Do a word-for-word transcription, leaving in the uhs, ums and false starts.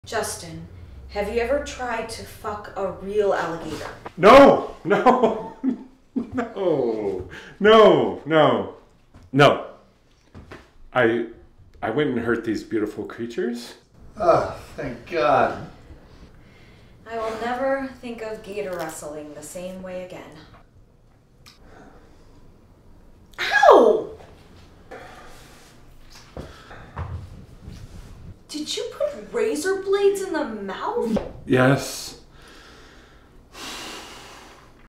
Justin, have you ever tried to fuck a real alligator? No, no, no, no, no, no. I, I wouldn't hurt these beautiful creatures. Oh, thank God. I will never think of gator wrestling the same way again. Ow! Did you put razor blades in the mouth? Yes.